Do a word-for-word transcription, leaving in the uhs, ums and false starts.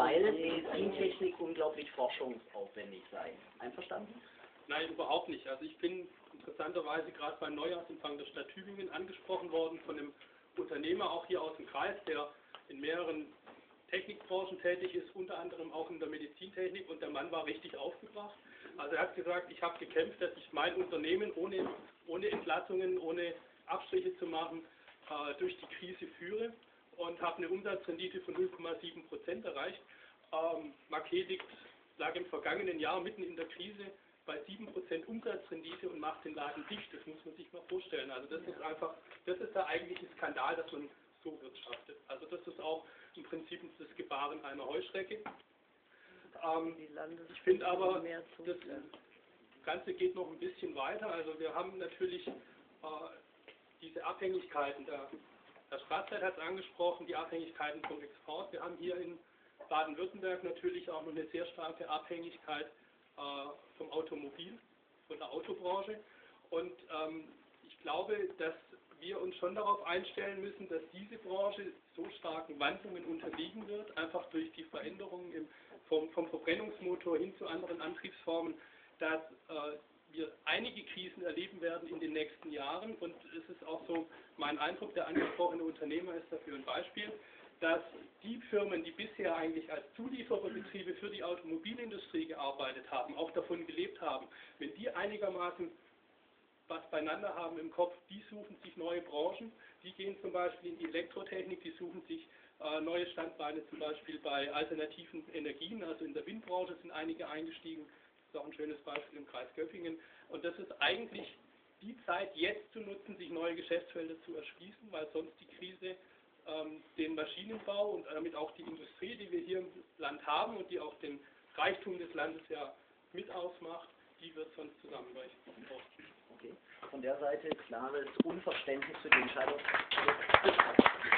weil Medizintechnik unglaublich forschungsaufwendig sei. Einverstanden? Nein, überhaupt nicht. Also ich bin interessanterweise gerade beim Neujahrsempfang der Stadt Tübingen angesprochen worden von einem Unternehmer, auch hier aus dem Kreis, der in mehreren Technikbranchen tätig ist, unter anderem auch in der Medizintechnik, und der Mann war richtig aufgebracht. Also er hat gesagt, ich habe gekämpft, dass ich mein Unternehmen ohne, ohne Entlassungen, ohne Abstriche zu machen, äh, durch die Krise führe und habe eine Umsatzrendite von null Komma sieben Prozent erreicht. Ähm, Marquet liegt, lag im vergangenen Jahr mitten in der Krise bei sieben Prozent Umsatzrendite und macht den Laden dicht. Das muss man sich mal vorstellen. Also das ist einfach, das ist der eigentliche Skandal, dass man so wirtschaftet. Also das ist auch im Prinzip das Gebaren einer Heuschrecke. Ähm, ich finde aber, das Ganze geht noch ein bisschen weiter. Also wir haben natürlich äh, diese Abhängigkeiten, der, der Staatsrat hat es angesprochen, die Abhängigkeiten vom Export. Wir haben hier in Baden-Württemberg natürlich auch noch eine sehr starke Abhängigkeit äh, vom Automobil, von der Autobranche. Und ähm, ich glaube, dass wir uns schon darauf einstellen müssen, dass diese Branche so starken Wandlungen unterliegen wird, einfach durch die Veränderungen im, vom, vom Verbrennungsmotor hin zu anderen Antriebsformen, dass äh, wir einige Krisen erleben werden in den nächsten Jahren. Und es ist auch so, mein Eindruck, der angesprochene Unternehmer ist dafür ein Beispiel, dass die Firmen, die bisher eigentlich als Zuliefererbetriebe für die Automobilindustrie gearbeitet haben, auch davon gelebt haben, wenn die einigermaßen was beieinander haben im Kopf, die suchen sich neue Branchen, die gehen zum Beispiel in die Elektrotechnik, die suchen sich äh, neue Standbeine, zum Beispiel bei alternativen Energien, also in der Windbranche sind einige eingestiegen, das ist auch ein schönes Beispiel im Kreis Göppingen, und das ist eigentlich die Zeit jetzt zu nutzen, sich neue Geschäftsfelder zu erschließen, weil sonst die Krise ähm, den Maschinenbau und damit auch die Industrie, die wir hier im Land haben und die auch den Reichtum des Landes ja mit ausmacht, die wird sonst zusammenbrechen. Okay. Von der Seite klares Unverständnis für die Entscheidung.